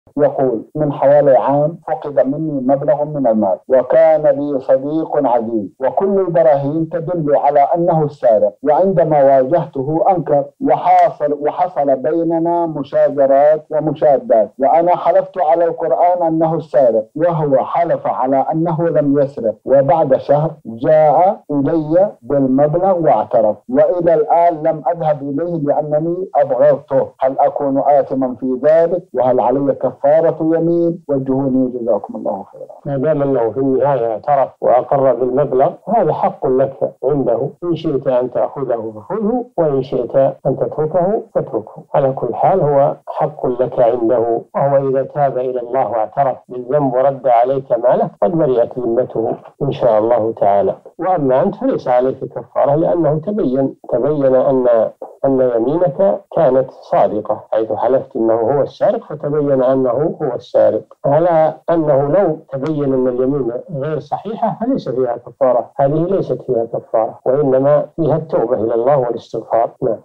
يقول: من حوالي عام فقد مني مبلغ من المال، وكان لي صديق عزيز، وكل البراهين تدل على أنه السارق، وعندما واجهته أنكر، وحصل بيننا مشاجرات ومشادات، وأنا حلفت على القرآن أنه السارق، وهو حلف على أنه لم يسرق، وبعد شهر جاء إلي بالمبلغ واعترف، وإلى الآن لم أذهب إليه لأنني أبغضته. هل أكون آثما في ذلك؟ وهل علي كفارة يمين؟ وجهوني جزاكم الله خيرا. ما دام أنه في النهاية اعترف وأقر بالمبلغ، هذا حق لك عنده، إن شئت أن تأخذه فخذه، وإن شئت أن تتركه فاتركه. على كل حال هو حق لك عنده، وهو إذا تاب إلى الله واعترف بالذنب ورد عليك ماله قد برئت ذمته إن شاء الله تعالى. وأما أنت فليس عليك كفارة، لأنه تبين أن يمينك كانت صادقة، حيث حلفت أنه هو السارق فتبين أنه هو السارق، على أنه لو تبين أن اليمين غير صحيحة فليس فيها كفارة. هذه ليست فيها كفارة، وإنما فيها التوبة إلى الله والاستغفار.